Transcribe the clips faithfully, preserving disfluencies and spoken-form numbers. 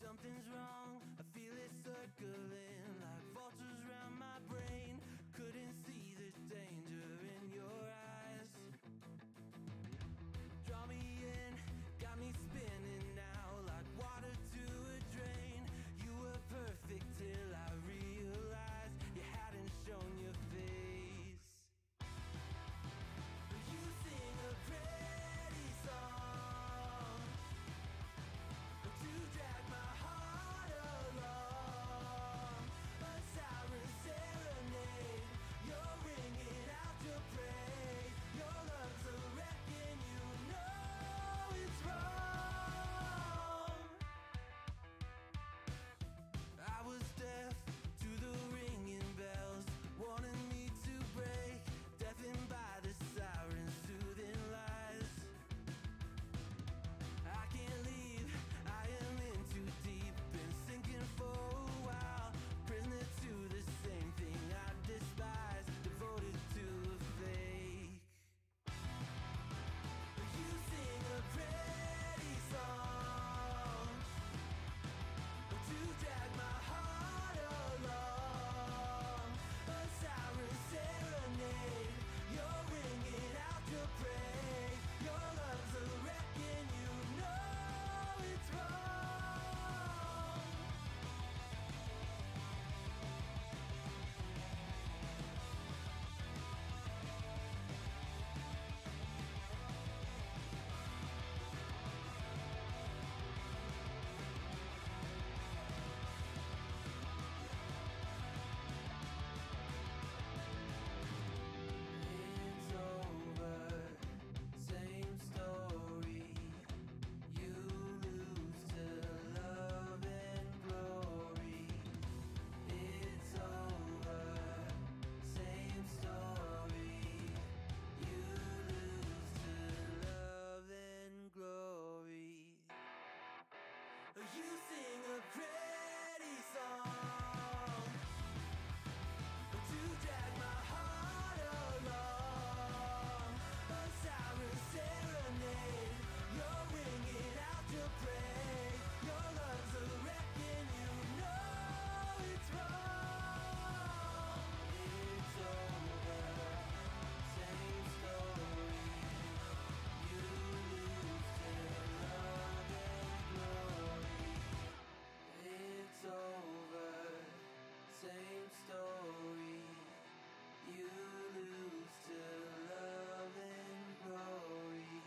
something's wrong. I feel it circling like vultures around my brain. Couldn't see the danger in your eyes. Draw me in, got me spinning now like water to a drain. You were perfect till I realized you hadn't shown your face. You sing a pretty song to drag my heart along, a siren serenade. You're ringing out your praise. Your love's a wreck and you know it's wrong. I was deaf to the ringing bells, wanting me to break, deafened by the sirens, soothing lies. I can't leave, I am in too deep, been sinking for a while, prisoner to the same thing I despise, devoted to a fake. You sing a pretty song to drag my heart along, a siren serenade. You're ringing out your praise. Your love's a wreck and you know it's wrong. It's over, same story. You lose to love and glory. It's over, same story. You lose to love and glory. You sing a pretty song to drag my heart along, a siren serenade. You're ringing out your praise. Your love's a wreck and you know it's wrong. It's over, same story. You lose to love and glory. It's over, same story. You lose to love and glory.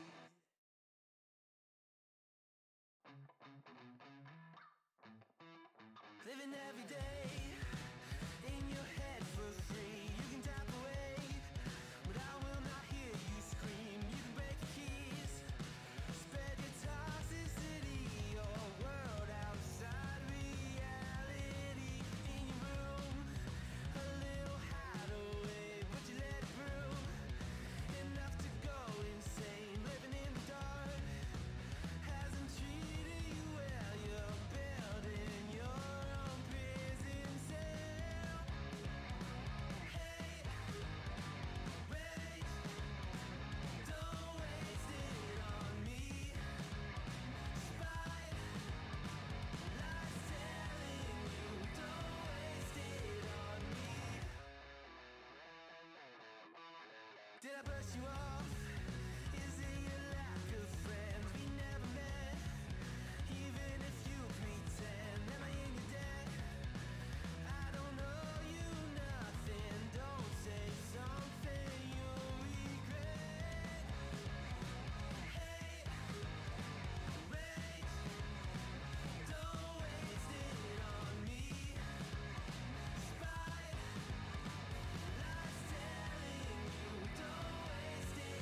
Living every day in your head for free. You can tap away, but I will not hear you scream. You can break the keys, spread your toxicity, your world outside reality. In your room, a little hideaway, but you let it through. Enough to go insane, living in the dark hasn't treated you well. You're building your own prison cell. Hey, wait, don't waste it on me. Spite lies telling you, don't waste it on me. Did I brush you off? Is it your lack of friends? We never met, even if you pretend. Am I in your debt? I don't owe you nothing. Don't say something you'll regret. Hey, wait, don't waste it on me. Spite lies telling you, don't waste it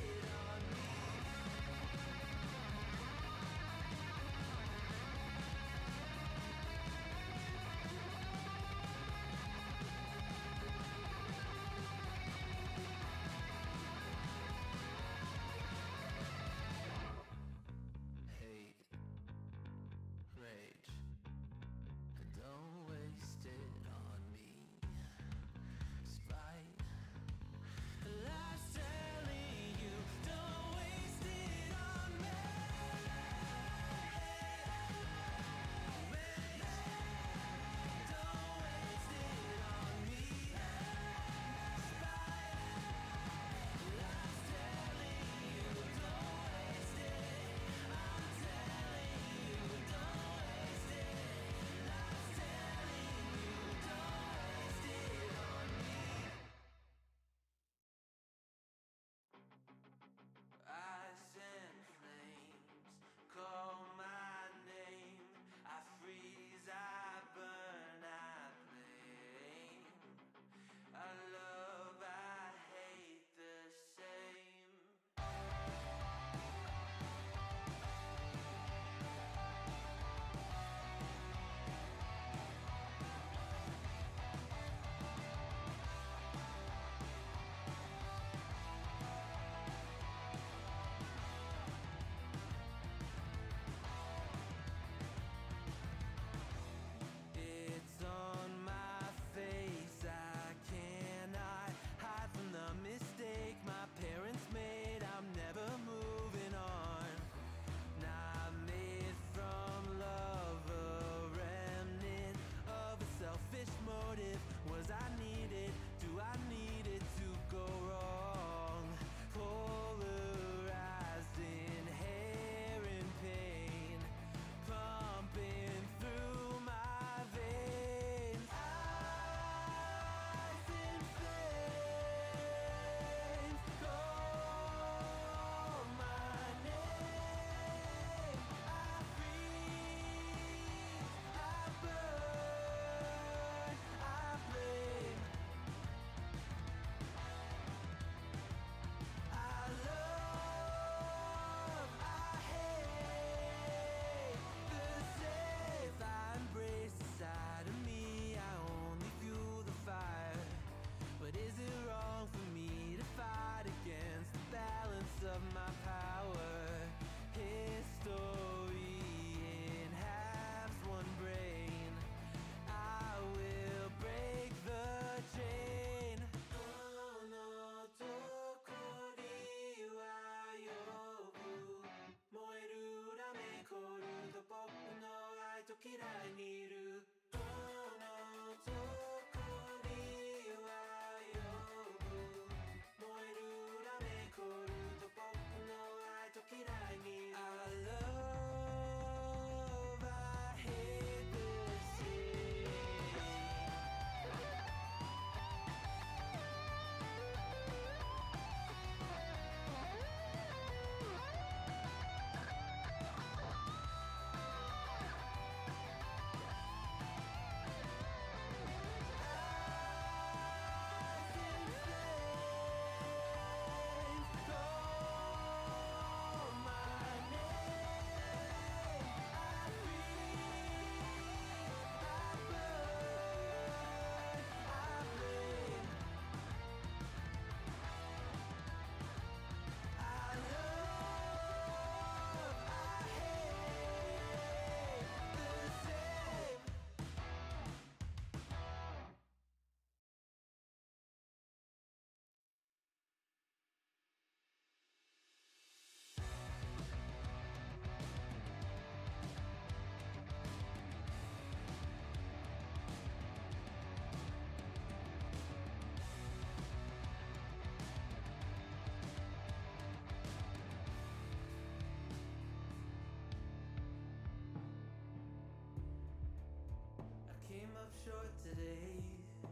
short today.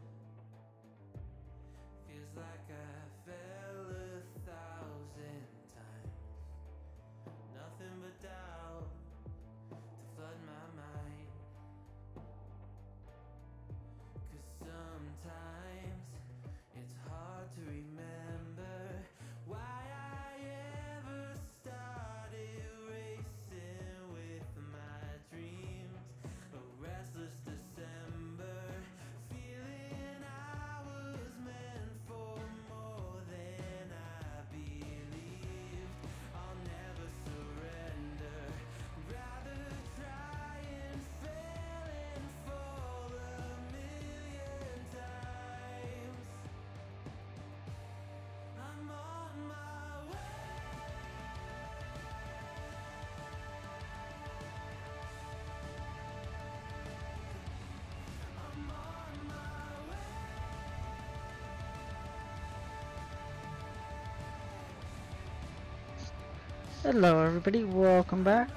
Feels like I fell a thousand times. Nothing but doubt to flood my mind. 'Cause sometimes it's hard to remember why I ever started racing with my dreams. A restless December, feeling I was meant for more than I believed. I'll never surrender, rather try and fail and fall a million times. I'm on my way. I'm on my way. Hello everybody, welcome back.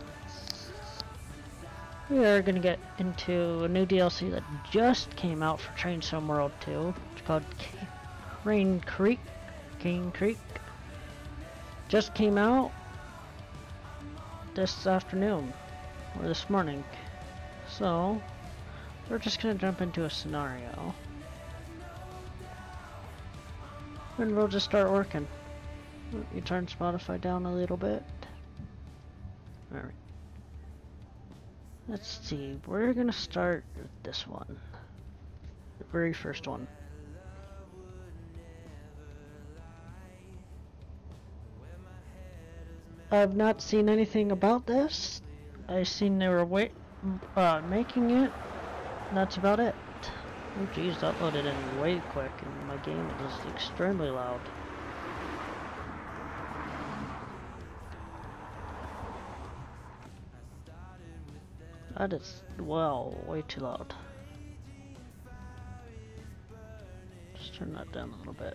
We are going to get into a new D L C that just came out for Train Sim World two. It's called Rain Creek. Cane Creek. Just came out this afternoon, or this morning. So, we're just going to jump into a scenario. And we'll just start working. You turn Spotify down a little bit. Alright. Let's see, we're gonna start with this one. The very first one. I've not seen anything about this. I've seen they were wait, uh, making it. And that's about it. Oh geez, that loaded in way quick and my game is extremely loud. That is, well, way too loud. Just turn that down a little bit.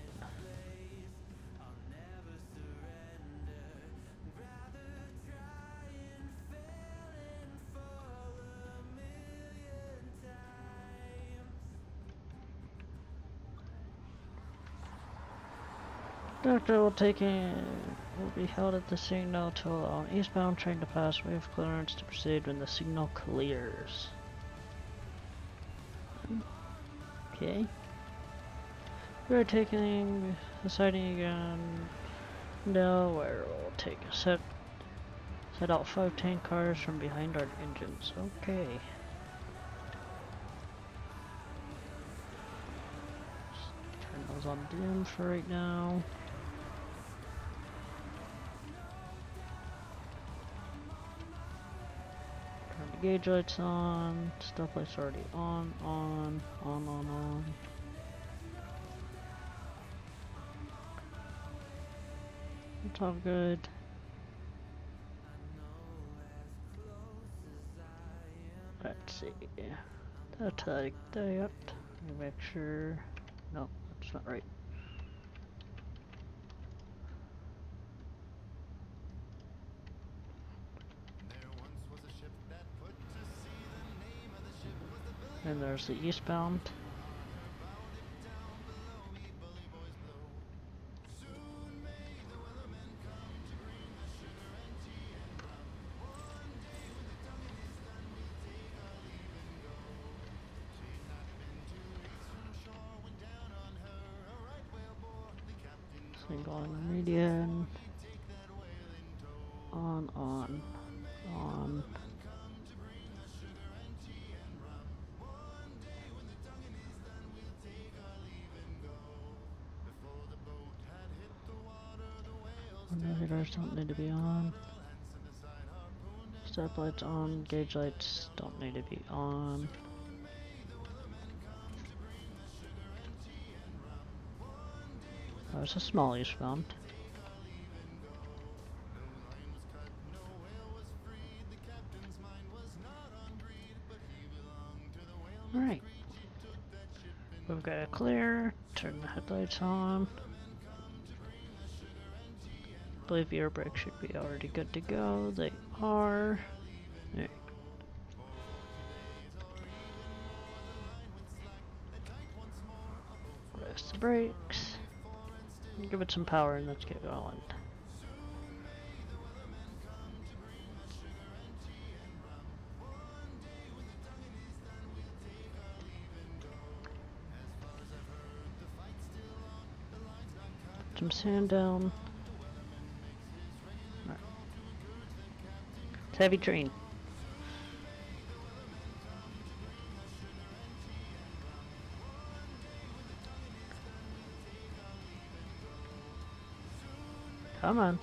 Doctor will take in, will be held at the signal to allow an eastbound train to pass. We have clearance to proceed when the signal clears. Okay. We are taking the sighting again. Now where we'll take a set set out five tank cars from behind our engines. Okay. Just turn those on dim for right now. Gauge lights on, stop lights already on, on, on, on, on. It's all good. Let's see. That's like that. Make sure. No, that's not right. And there's the eastbound. Single on median. On, on, on. Navigators don't need to be on. Stop lights on. Gauge lights don't need to be on. Oh, it's a small eastbound. Alright. We've got a clear. Turn the headlights on. I believe your brakes should be already good to go. They are. There. brakes. Give it some power and let's get going. Some sand down. Right. It's a heavy train. Come on.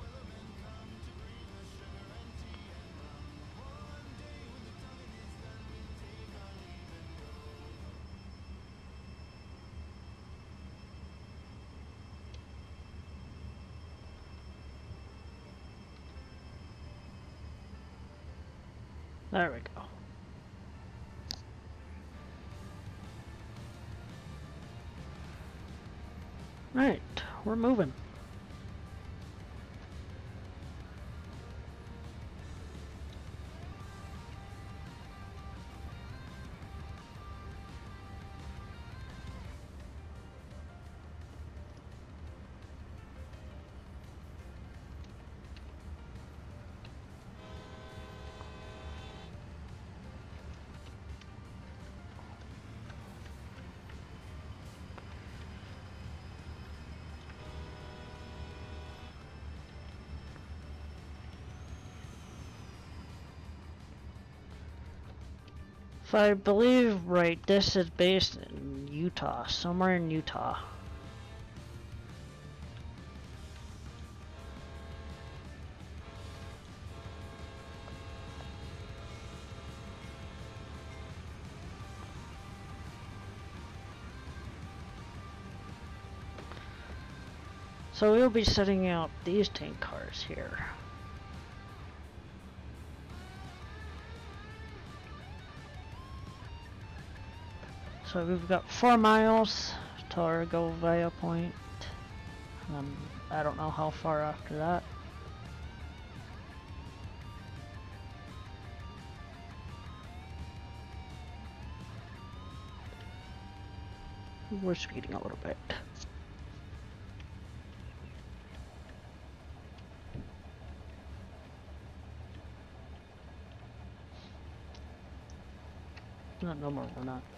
There we go. Right, we're moving. If I believe right, this is based in Utah, somewhere in Utah. So we'll be setting out these tank cars here. So we've got four miles to our go via point. Um, I don't know how far after that. We're speeding a little bit. No, no more, we're not.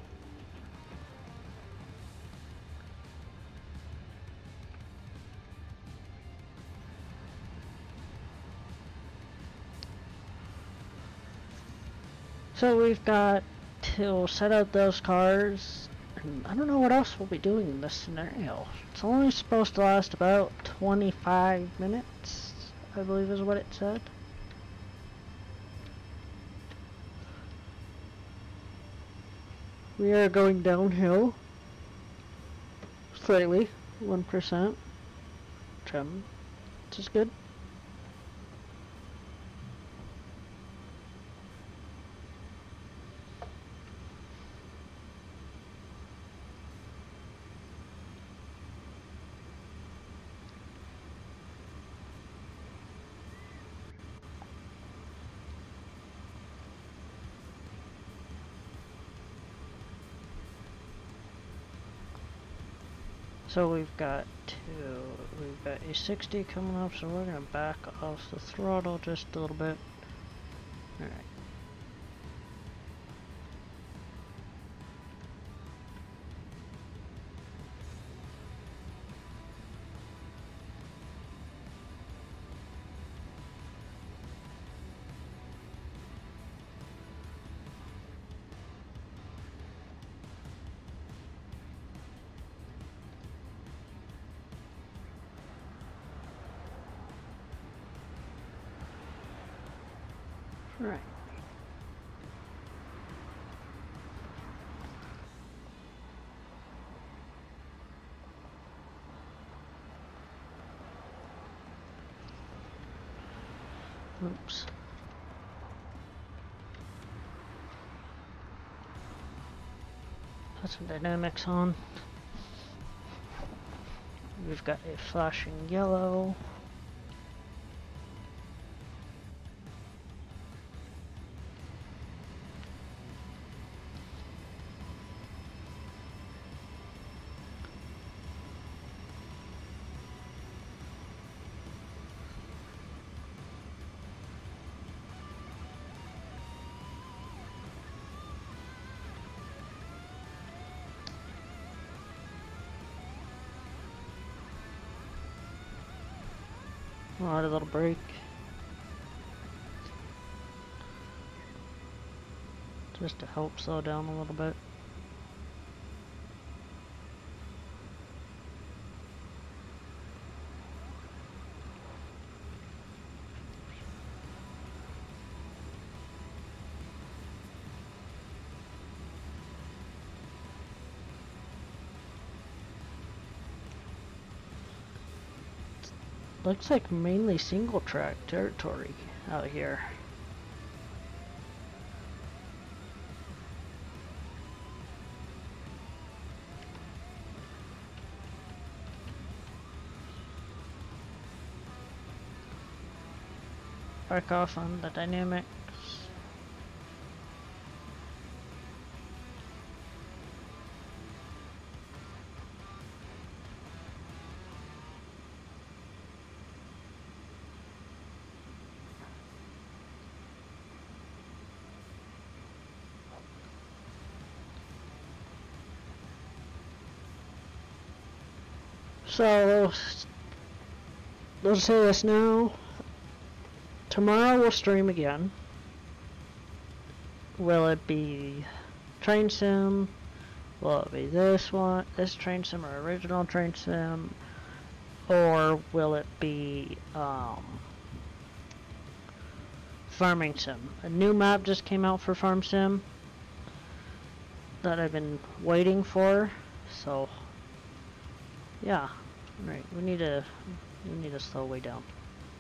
So we've got to set out those cars, and I don't know what else we'll be doing in this scenario. It's only supposed to last about twenty-five minutes, I believe is what it said. We are going downhill slightly, one percent trim, which is good. So we've got two, we've got a sixty coming up, so we're gonna back off the throttle just a little bit. Alright. Right. Oops. Put some dynamics on. We've got a flashing yellow. Alright, a little break. Just to help slow down a little bit. Looks like mainly single track territory out here. Back off on the dynamics. So, let's say this now. Tomorrow we'll stream again. Will it be Train Sim? Will it be this one, this Train Sim or original Train Sim? Or will it be um, Farming Sim? A new map just came out for Farm Sim that I've been waiting for. So, yeah. Right, we need to we need to slow way down.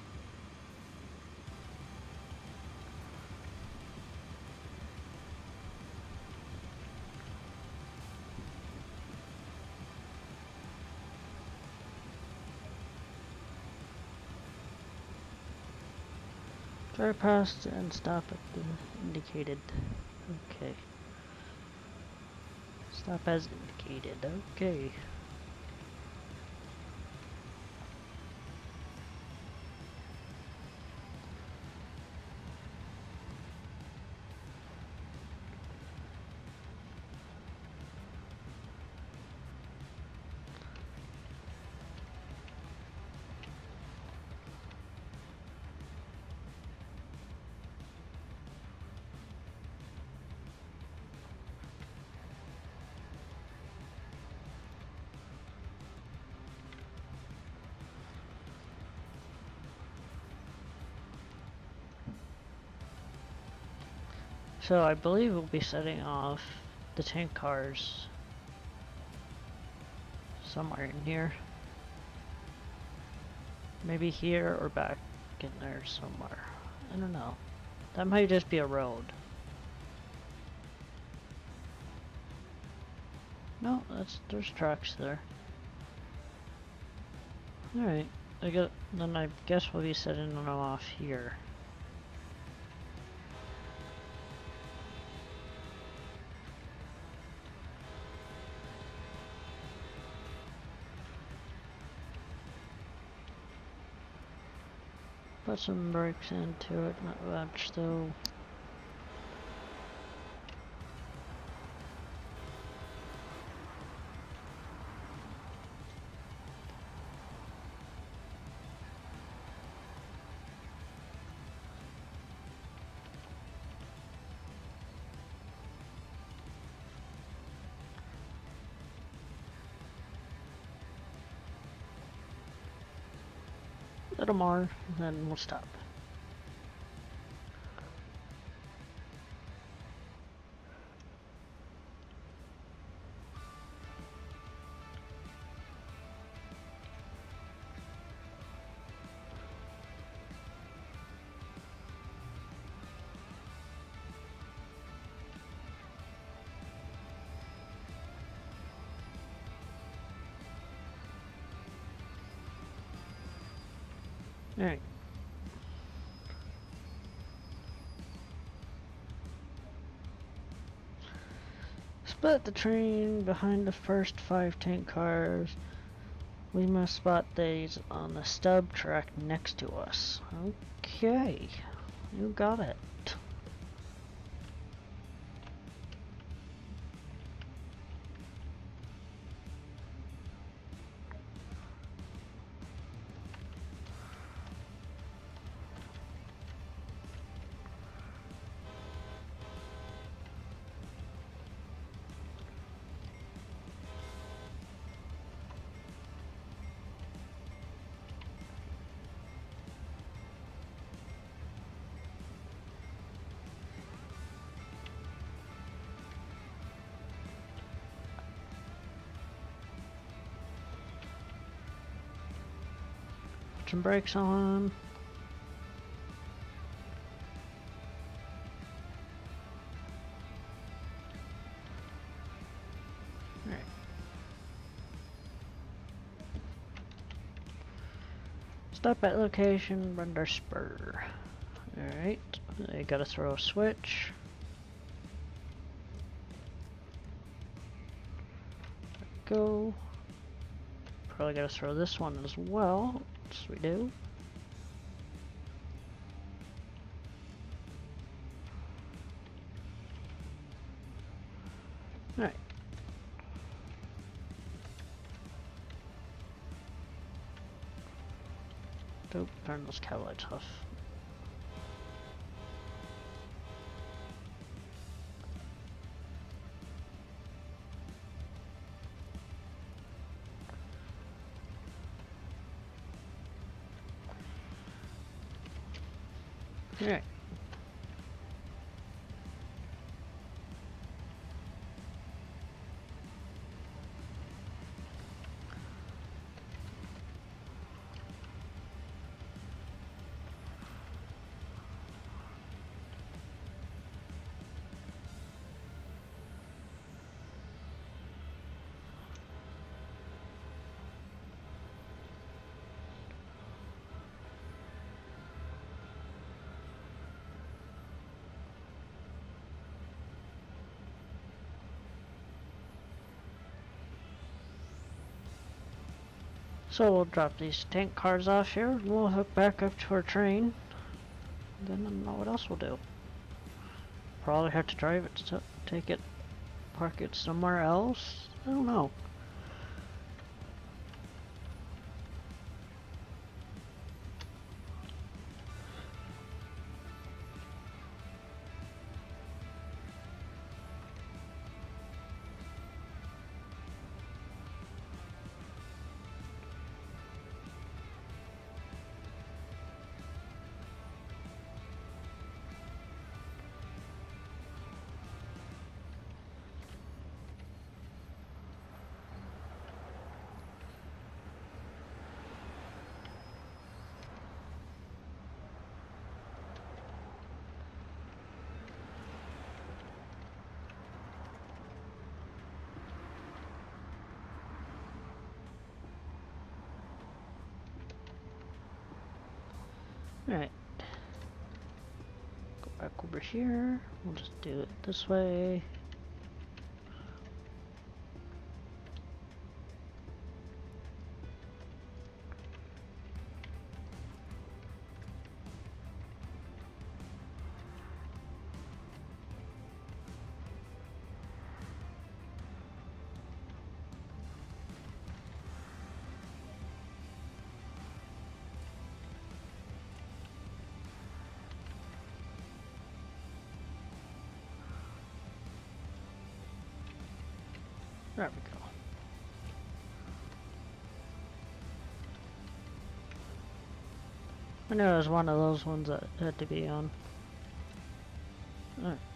Drive past and stop at the indicated. Okay. Stop as indicated. Okay. So I believe we'll be setting off the tank cars somewhere in here. Maybe here or back in there somewhere. I don't know. That might just be a road. No, that's there's tracks there. Alright. I get then I guess we'll be setting them off here. Put some brakes into it, not much though. Little more, and then we'll stop. Alright. Split the train behind the first five tank cars. We must spot these on the stub track next to us. Okay. You got it. put some brakes on. Alright. Stop at location, render spur. Alright, I gotta throw a switch. Go. Probably gotta throw this one as well. Yes, we do. Alright. Don't turn those cow lights off. Alright. So we'll drop these tank cars off here, and we'll hook back up to our train. Then I don't know what else we'll do. Probably have to drive it to take it, park it somewhere else. I don't know. Alright. Go back over here. We'll just do it this way. There we go. I knew it was one of those ones that had to be on. Alright.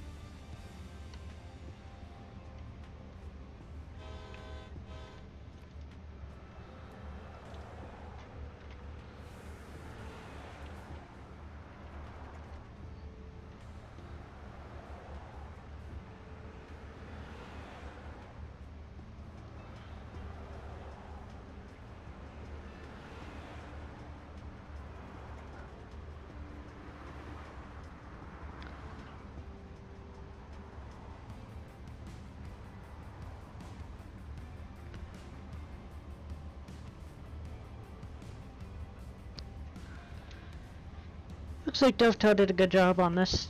Looks like Dovetail did a good job on this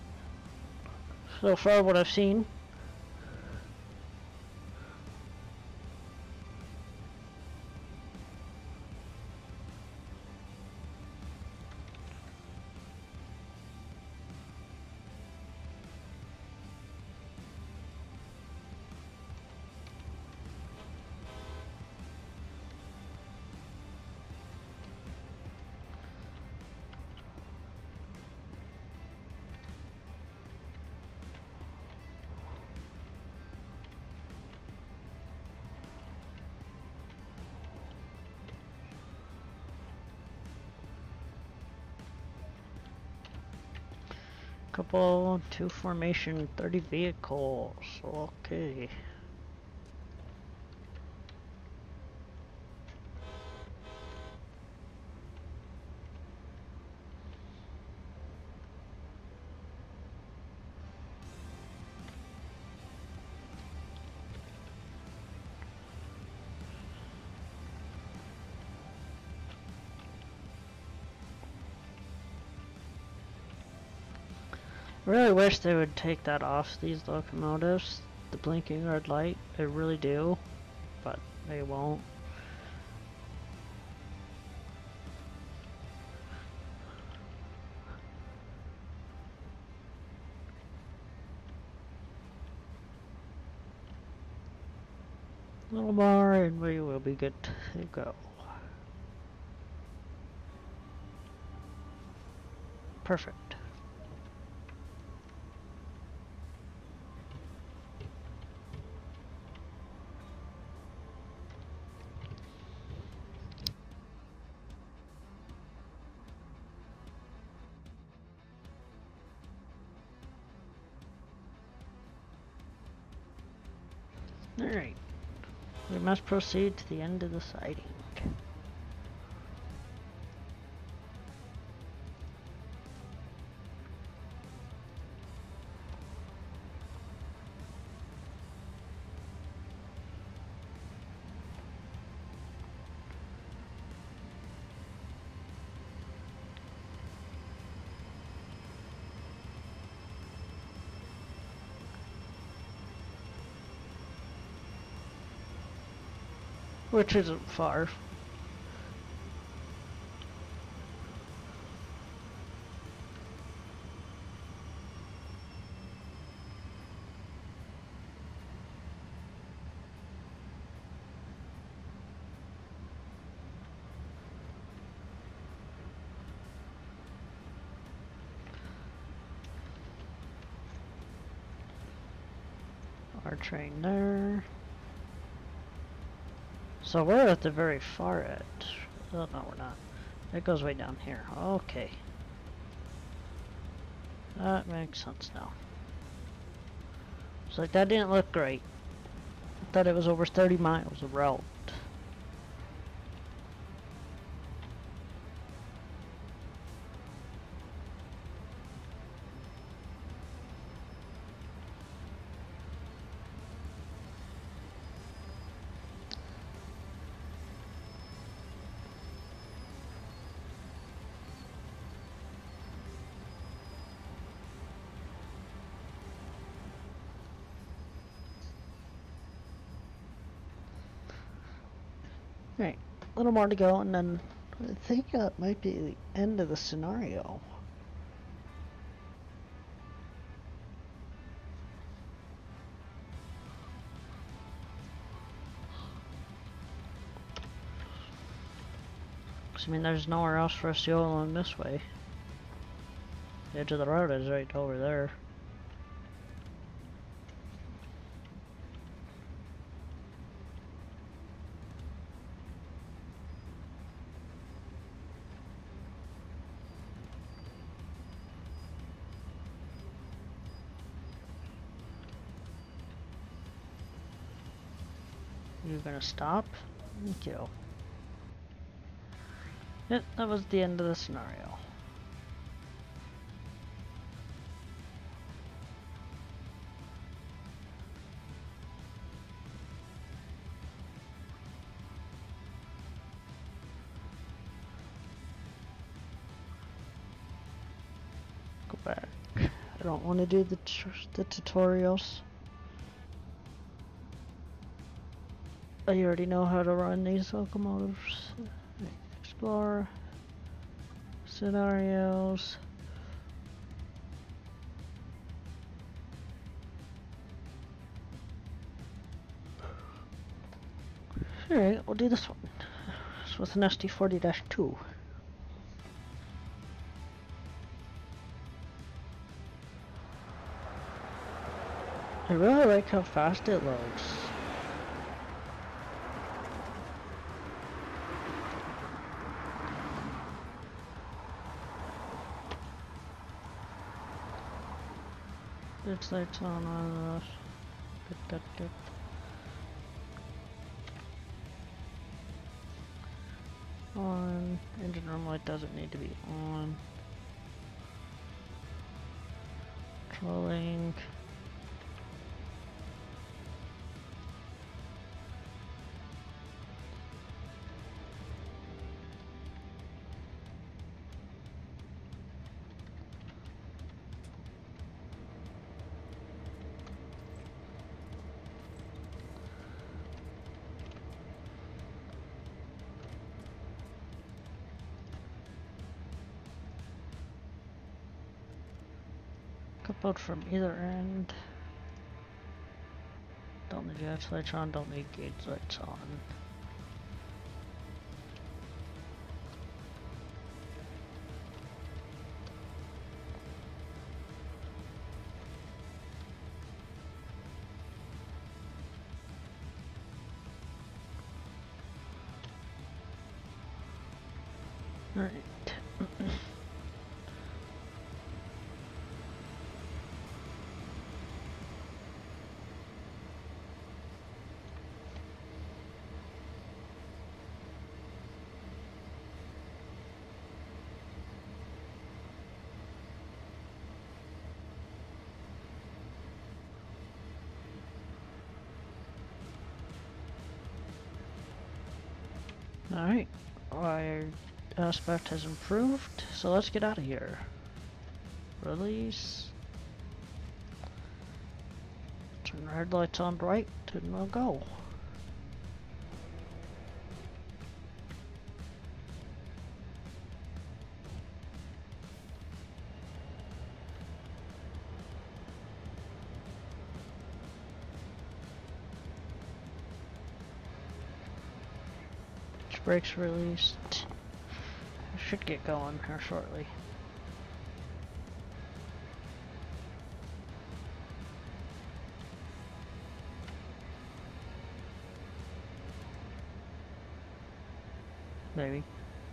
so far, what I've seen. Couple, two formation, thirty vehicles. Okay. I really wish they would take that off these locomotives, the blinking red light. I really do, but they won't. A little more and we will be good to go. Perfect. Alright. We must proceed to the end of the siding. Which isn't far. Our train there. So we're at the very far edge. Oh no, we're not. It goes way down here. Okay. That makes sense now. It's like that didn't look great. I thought it was over thirty miles of route. Right, a little more to go, and then I think that might be the end of the scenario. Cause, I mean, there's nowhere else for us to go along this way. The edge of the road is right over there. You're gonna stop? Thank you. Yep, that was the end of the scenario. Go back. I don't want to do the, tr the tutorials. I already know how to run these locomotives. Explore scenarios. Alright, we'll do this one. It's with an S T forty dash two. I really like how fast it loads. Its lights on on us. Good, good, good. On. Engine room light doesn't need to be on. Controlling. Coupled from either end. Don't need gas lights on, don't need gauge lights on. Alright. Alright, our aspect has improved, so let's get out of here. Release. Turn the headlights on right, and we'll go. Brakes released. I should get going here shortly. Maybe.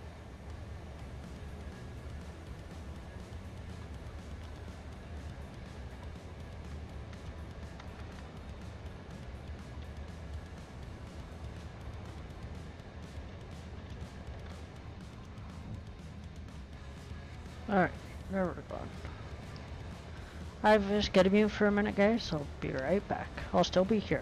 Alright, there we're gone. I've just got to mute for a minute, guys, so I'll be right back. I'll still be here.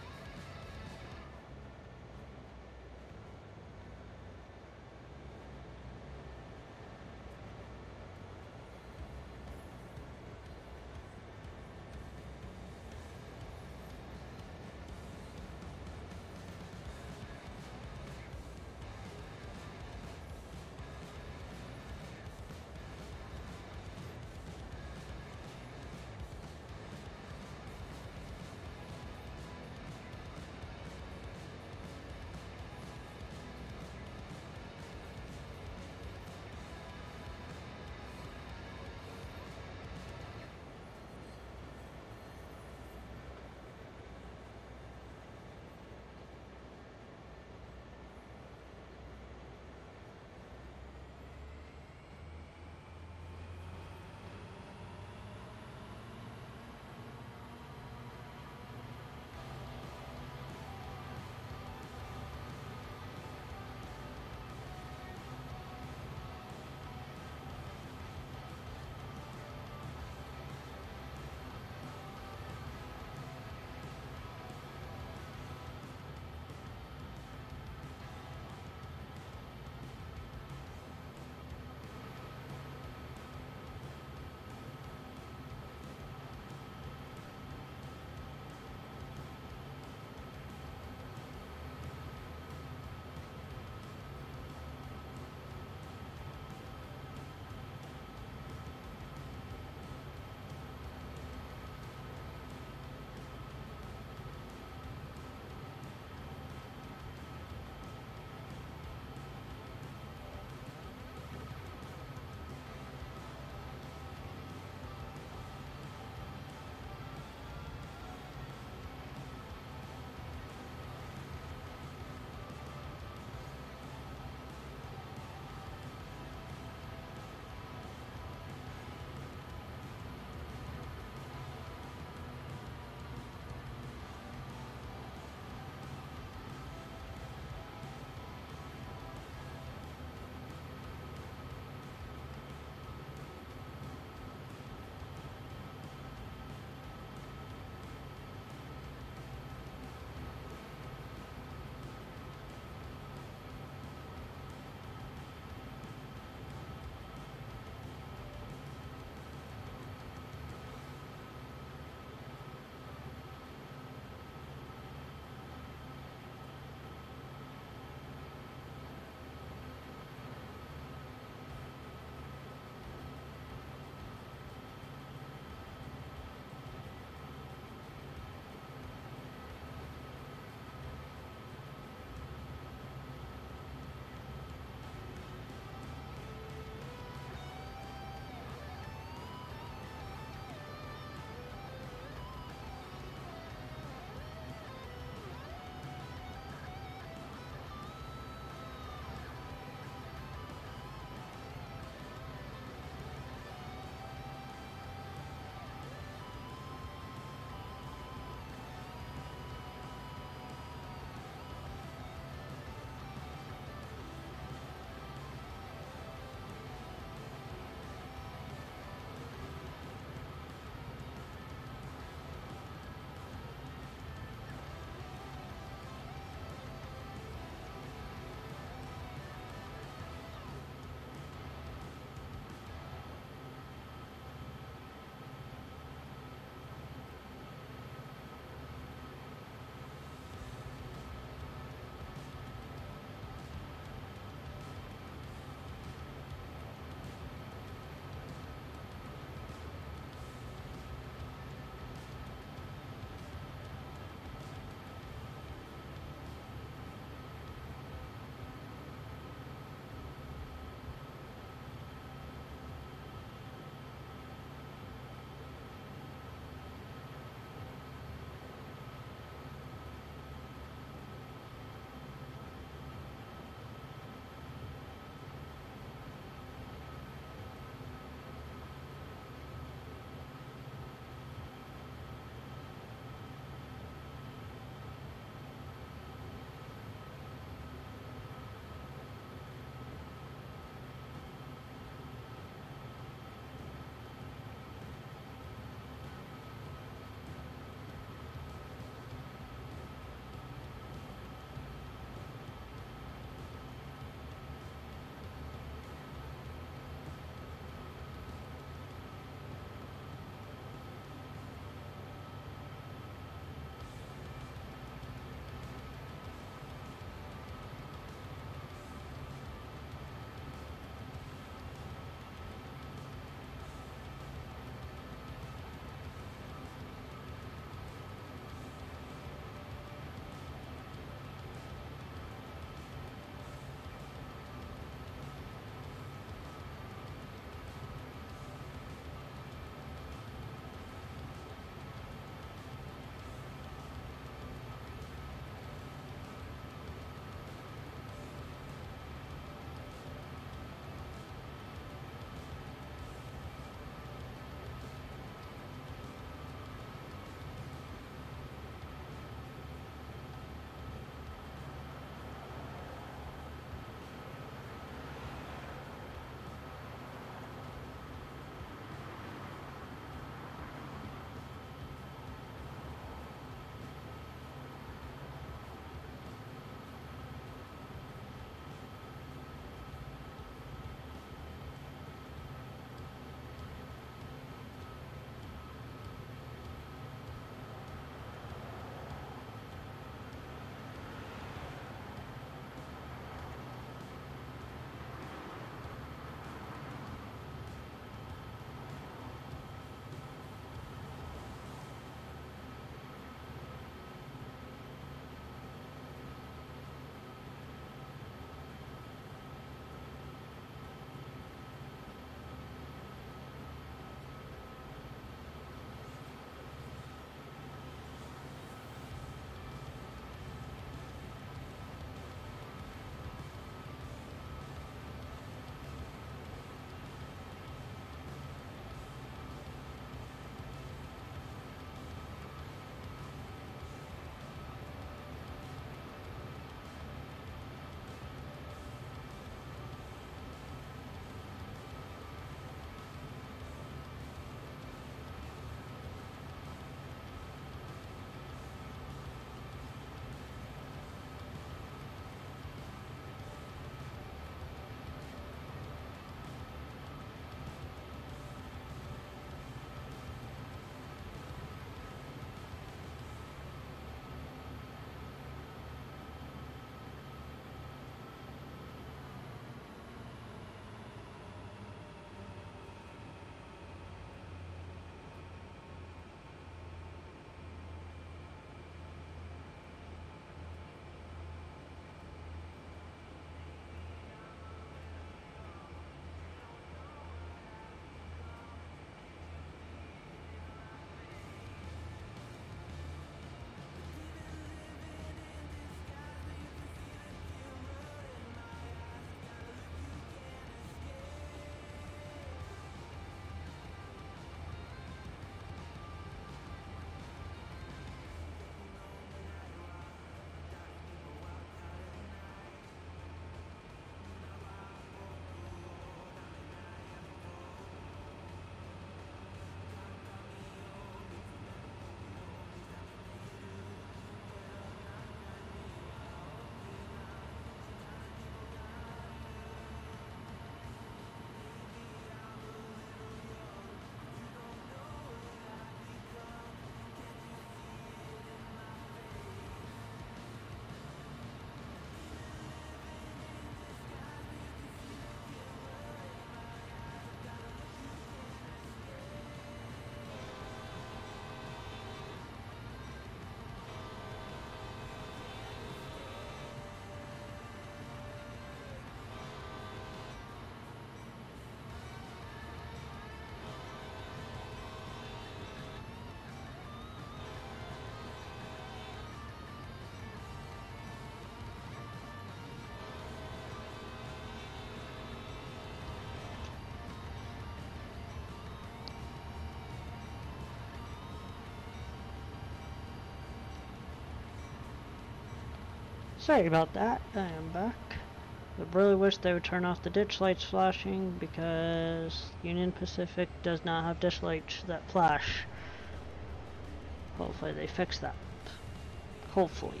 Sorry about that, I am back. I really wish they would turn off the ditch lights flashing because Union Pacific does not have ditch lights that flash. Hopefully they fix that. Hopefully.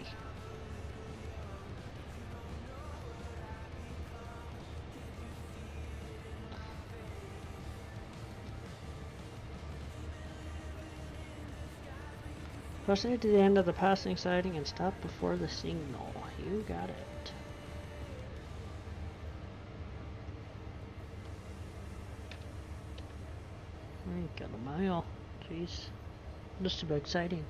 Proceed to the end of the passing siding and stop before the signal. You got it. I ain't got a mile. Jeez. Just too exciting.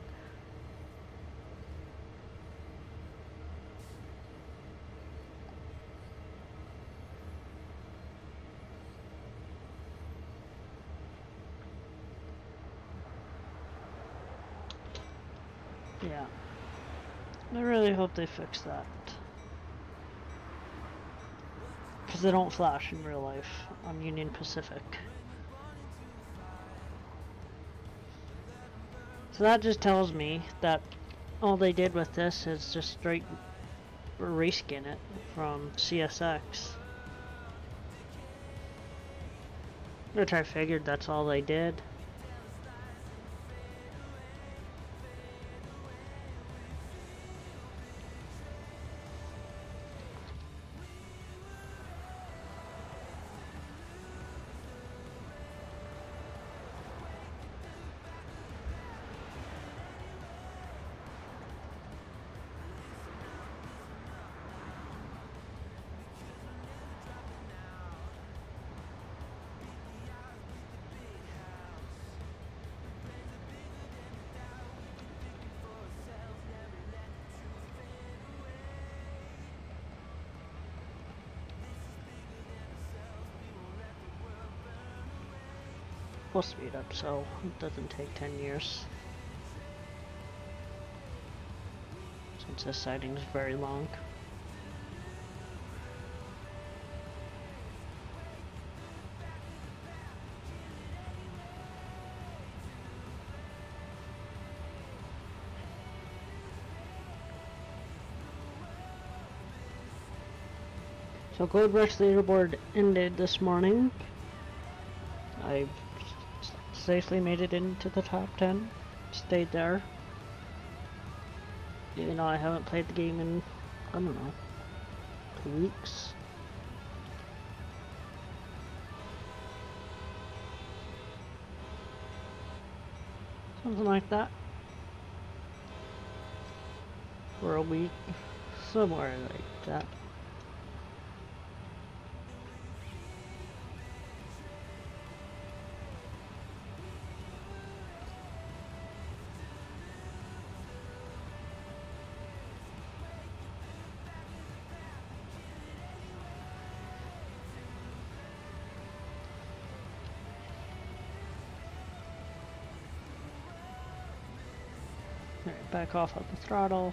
Yeah. I really hope they fix that. Because they don't flash in real life on Union Pacific. So that just tells me that all they did with this is just straight reskin it from C S X. Which I figured that's all they did. We'll speed up so it doesn't take ten years. Since this siding is very long. So Gold Rush leaderboard ended this morning. I've safely made it into the top ten. Stayed there. Even though I haven't played the game in, I don't know, two weeks. Something like that. For a week. Somewhere like that. Alright, back off of the throttle.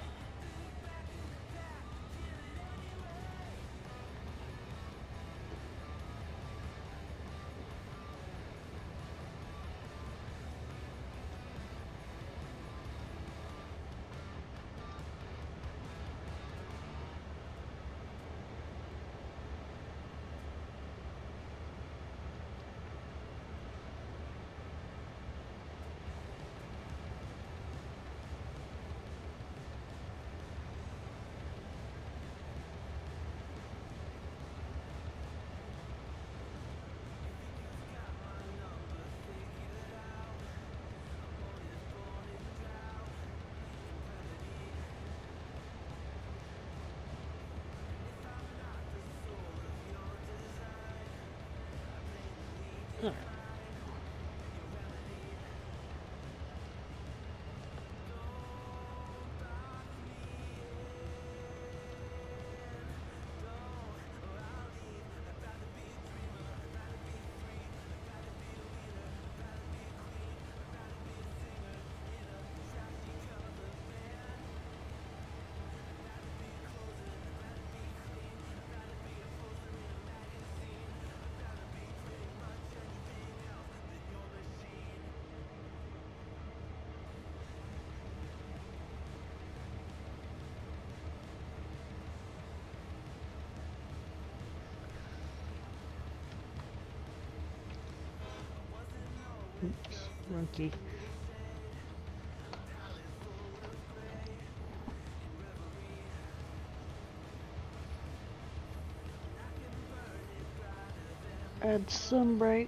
Monkey. Add some brake.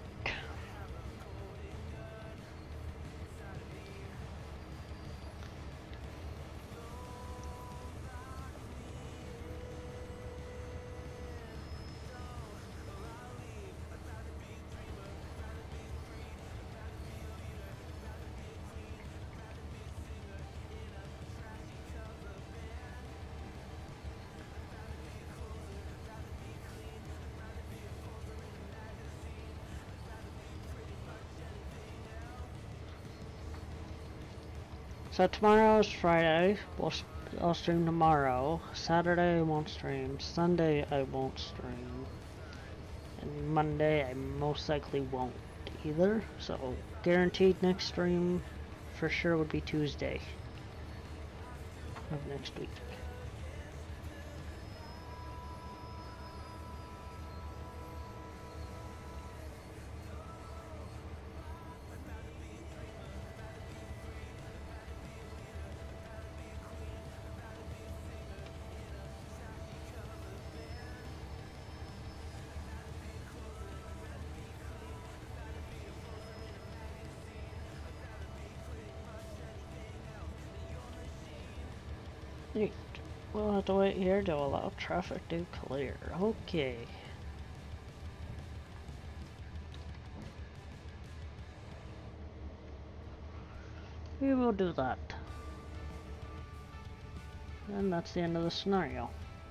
So tomorrow is Friday. We'll, I'll stream tomorrow. Saturday I won't stream. Sunday I won't stream. And Monday I most likely won't either. So guaranteed next stream for sure would be Tuesday of next week. We'll have to wait here to allow traffic to clear. Okay. We will do that. And that's the end of the scenario.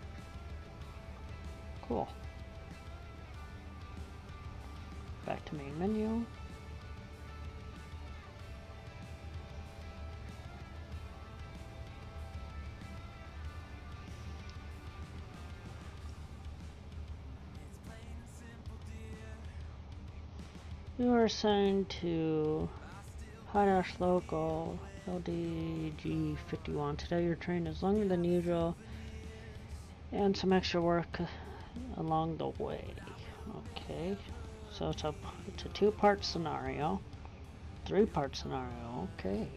Cool. Back to main menu. You are assigned to Potash Local L D G fifty-one. Today your train is longer than usual and some extra work along the way. Okay, so it's a, it's a two-part scenario, three-part scenario, okay.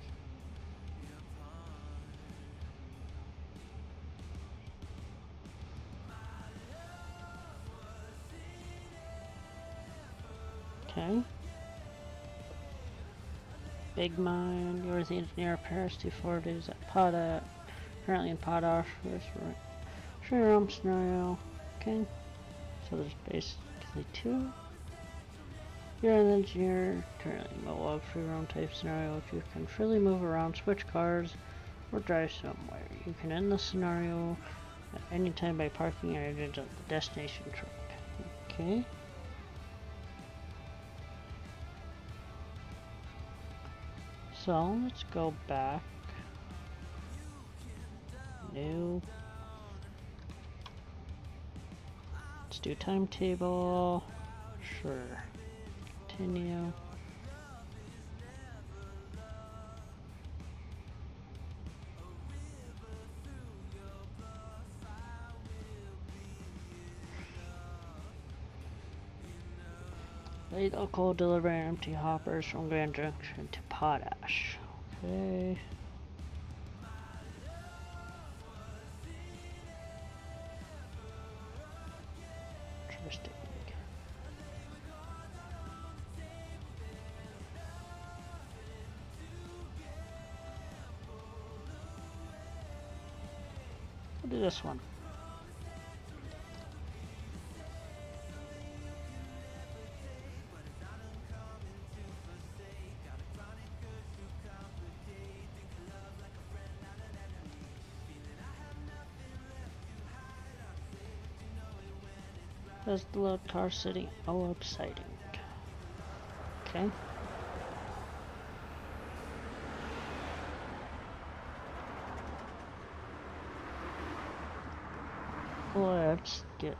Okay. Big Mine, you're the engineer of Paris, two four days at Potash, currently in Potash, free roam scenario. Okay, so there's basically two. You're an engineer, currently in Moab, free roam type scenario. If you can freely move around, switch cars, or drive somewhere. You can end the scenario at any time by parking at the destination truck. Okay. So let's go back. New. Let's do timetable. Sure. Continue. Late local delivering empty hoppers from Grand Junction to Potash. Okay. Interesting. We'll do this one. There's the load car sitting oh sighting. Okay. Let's get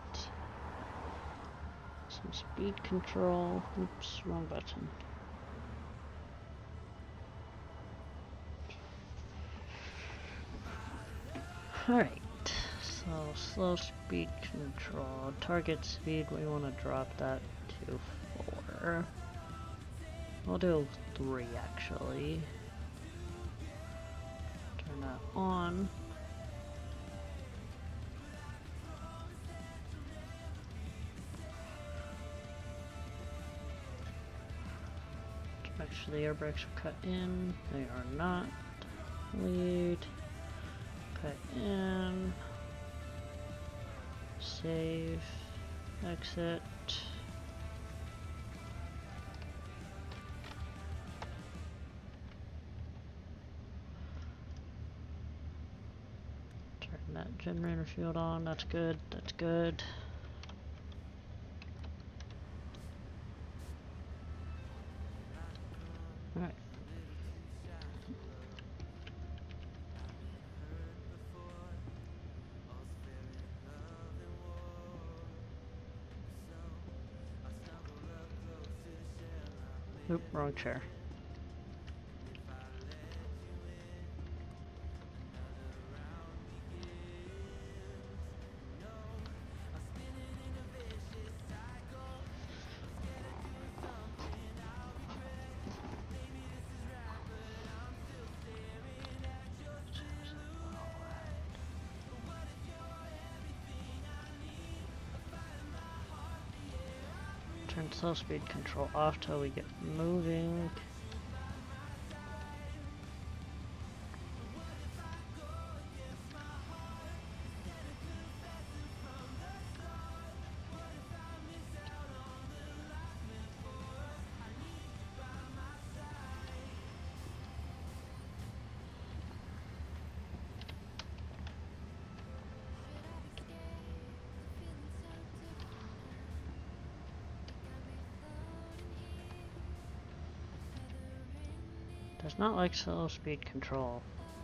some speed control. Oops, wrong button. Alright. So, slow speed control, target speed, we want to drop that to four. We'll do three actually. Turn that on. Make sure the air brakes are cut in. They are not. Lead. Cut in. Save. Exit. Turn that generator field on. That's good. That's good. Alright. Oop, wrong chair. Turn slow speed control off till we get moving. Does not like slow speed control.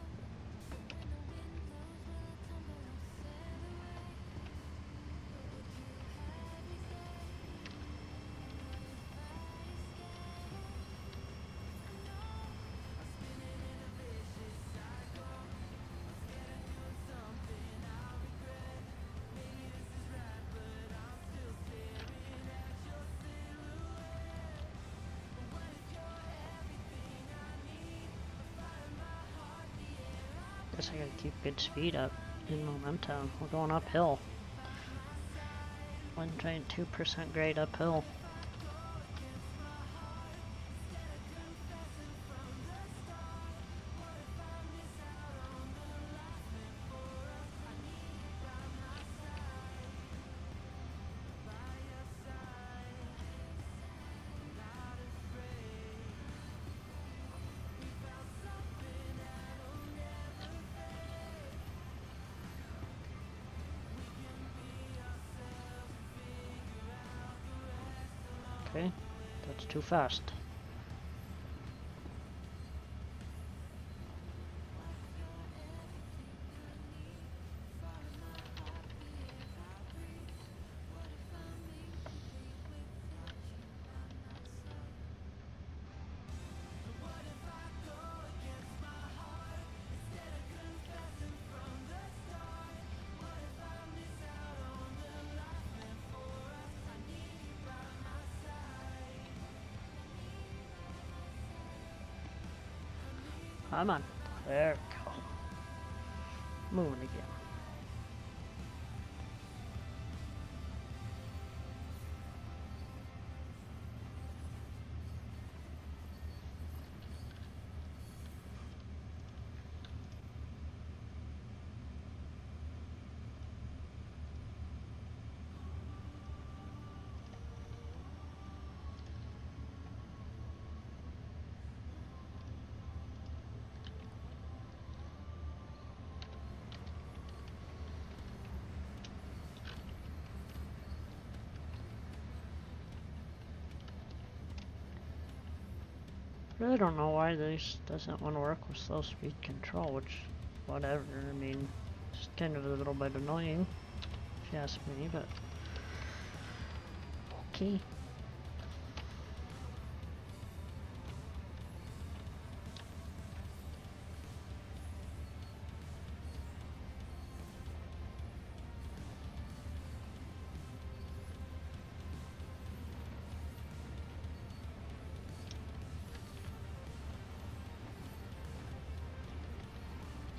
Guess I gotta keep good speed up in momentum. We're going uphill. one point two percent grade uphill. Okay, that's too fast. Come on. There we go. Moving again. Really don't know why this doesn't want to work with slow speed control, which, whatever, I mean, it's kind of a little bit annoying, if you ask me, but, okay.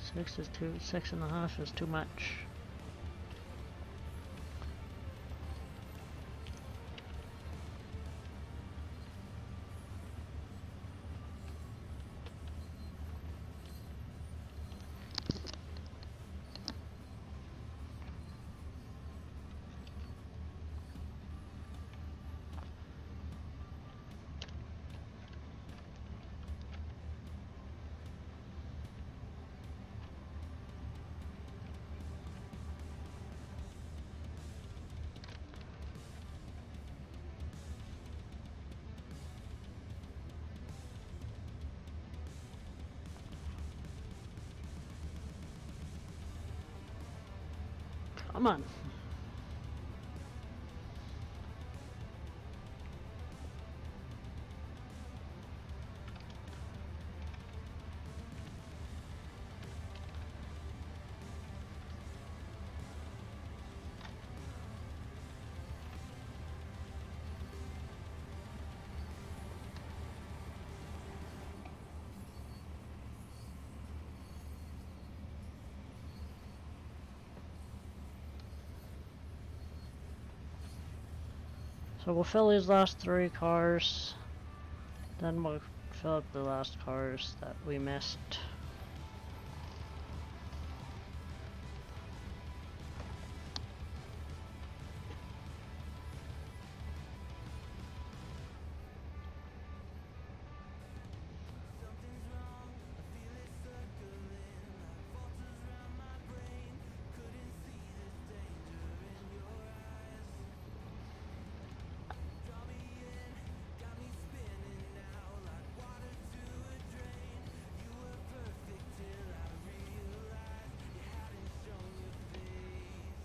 Six is too, six and a half is too much. Come on. So we'll fill these last three cars, then we'll fill up the last cars that we missed. Something's wrong, I feel it circling like vultures around my brain. Couldn't see this danger in your eyes. Draw me in, got me spinning now like water to a drain. You were perfect till I realized you hadn't shown your face.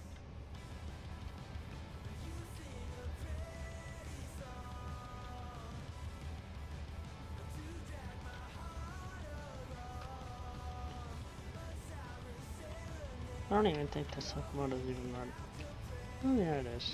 You sing a pretty song to drag my heart along. A siren serenade. I don't even think this locomotive is even running. Oh yeah, it is.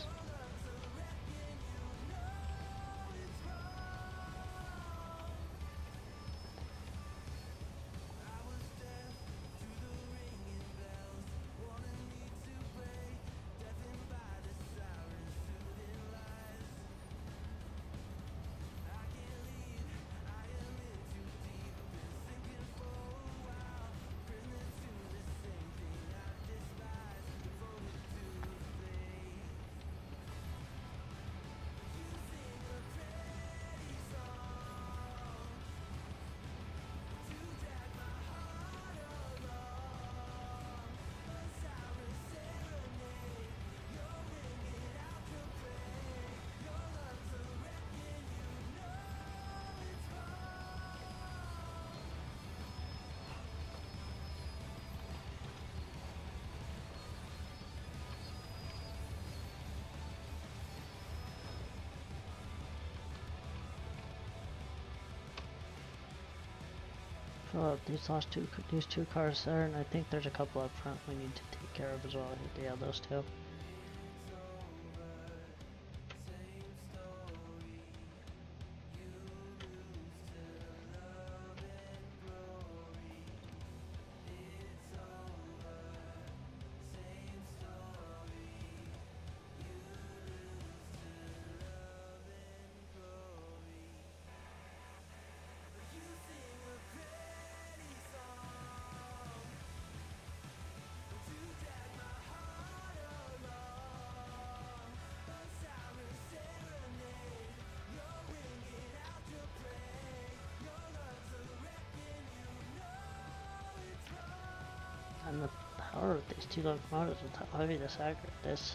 Fill out these last two, these two cars there, and I think there's a couple up front we need to take care of as well. Yeah, those two. And the power of these two locomotives with how heavy this aggregate is.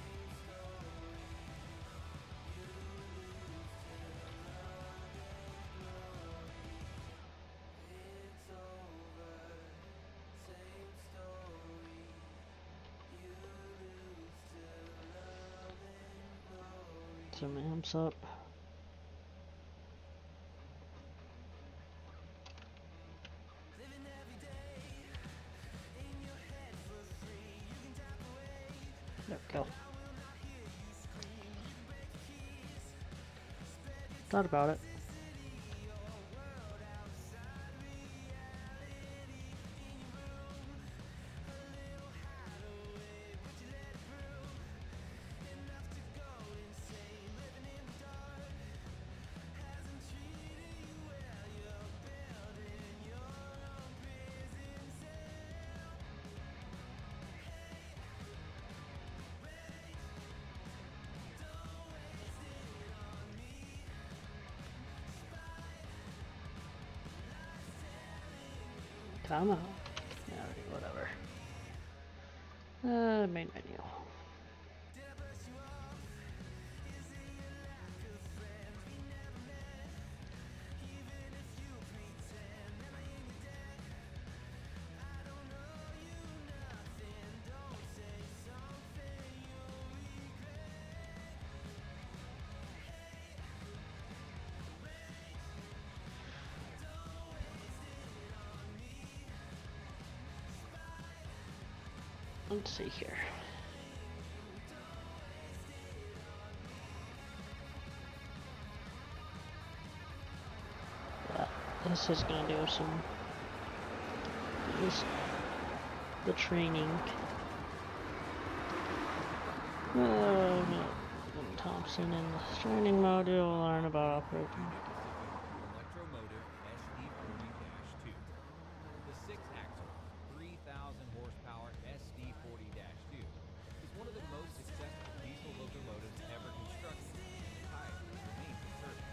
Turn my amps up. There we go. Thought about it. Come on. Yeah, whatever. Uh, main menu. Let's see here. Yeah, this is gonna do some this the training. Uh, Thompson in the training mode, you'll learn about operating. Electromotive S D forty dash two. The six-axle, three thousand horsepower S D forty dash two is one of the most successful diesel locomotives ever constructed, and the type remains in service.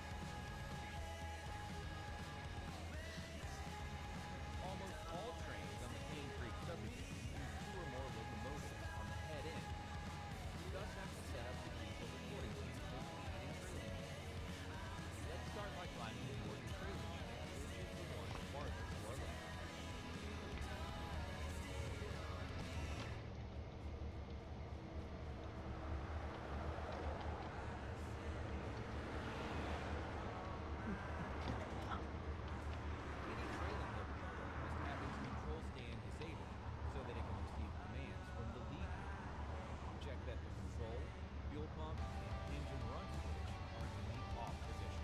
Almost all trains on the Cane Creek subdivision use two or more locomotives on the head end. You thus have to set up the diesel accordingly for speed and trailing. Let's start by climbing aboard the trailing unit, which is the one farthest to our left. Any trailing locomotive must have its control stand disabled so that it can receive commands from the lead unit. Check that the control, fuel pump, and engine run switch are in the off position.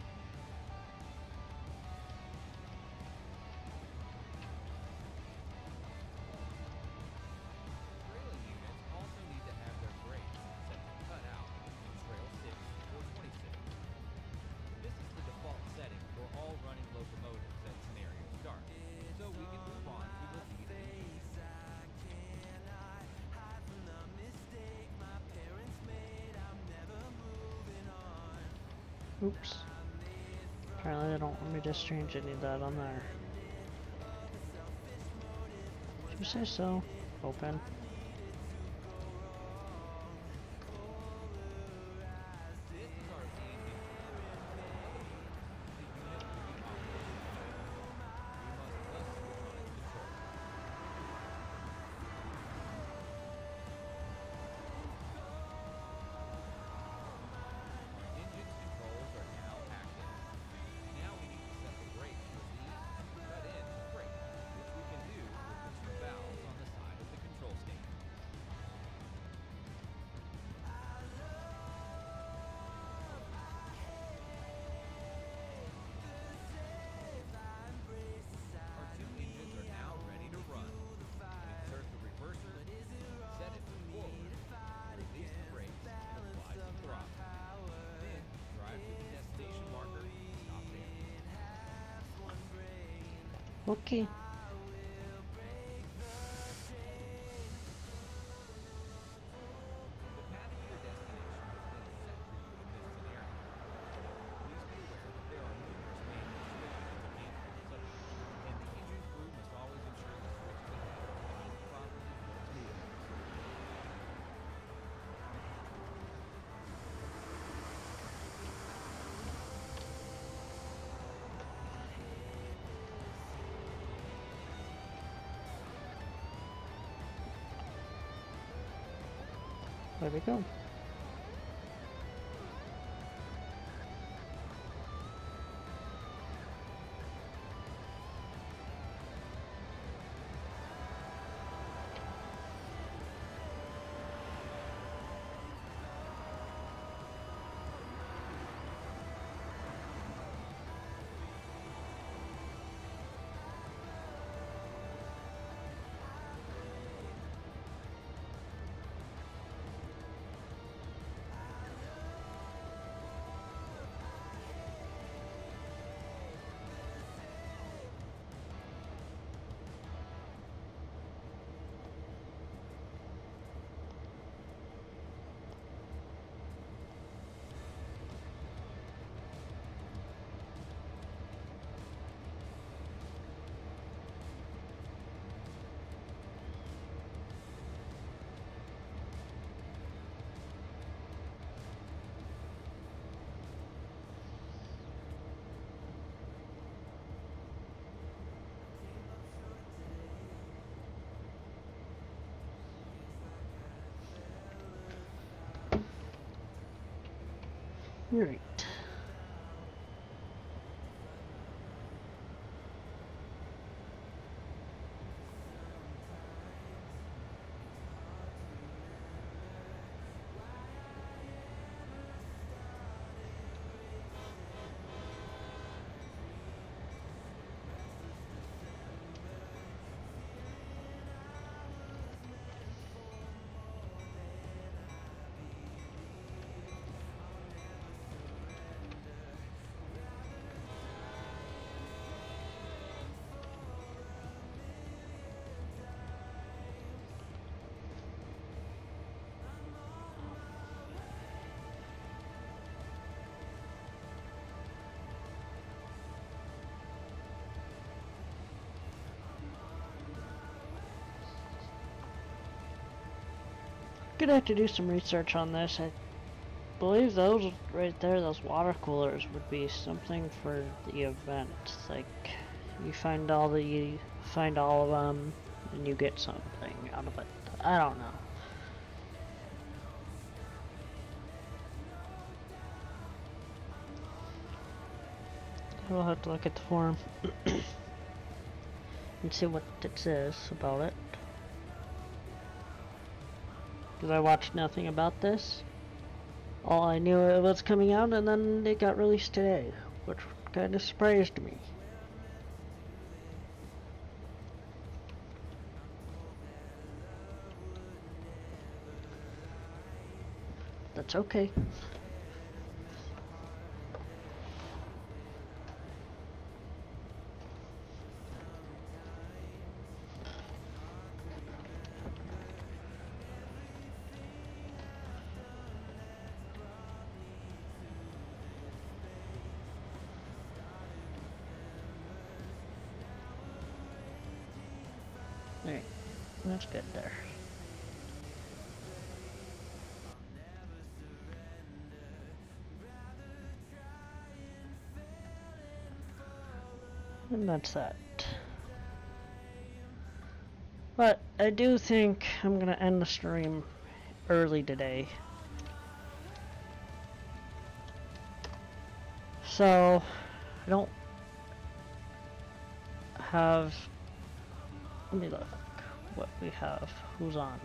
Trailing units also need to have their brakes set to cut out in trail six or twenty-six. This is the default setting for all running locomotives at scenario start, so we can move on to the lead engine. Oops. Apparently they don't want me to change any of that on there. Did you say so? Open. This is our lead engine. The unit will be operated manually. We must thus switch on its control. Our engine controls are now active. Now we need to set the brakes for lead and cut in the brake, which we can do with the two valves on the side of the control stand. Our two engines are now ready to run. Insert the reverser, set it to forward, release the brakes, and apply some throttle. Then drive to the destination marker and stop there. Okay. The path to your destination has been set for you in this scenario. Please be aware that there are numerous manual switches in the Cane Creek subdivision, and the engine crew must always ensure the switches ahead remain properly fixed. There we go. Alright. Gonna have to do some research on this. I believe those right there, those water coolers, would be something for the event. Like, you find all the you find all of them, and you get something out of it. I don't know. We'll have to look at the forum and see what it says about it. Because I watched nothing about this. All I knew it was coming out, and then it got released today, which kind of surprised me. That's okay. Alright, that's good there. And that's that. But I do think I'm gonna end the stream early today. So I don't have, let me look what we have, who's on.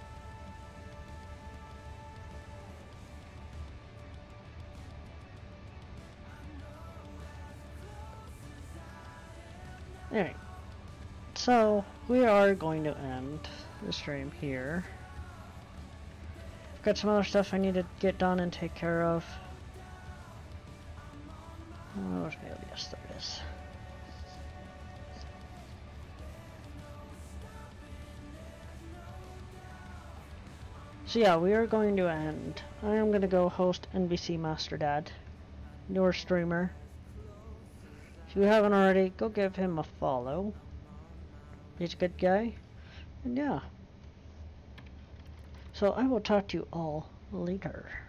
Alright, so we are going to end the stream here. I've got some other stuff I need to get done and take care of. Oh, where's my O B S? There it is. So yeah, we are going to end. I am going to go host N B C Master Dad, newer streamer. If you haven't already, go give him a follow. He's a good guy. And yeah. So I will talk to you all later.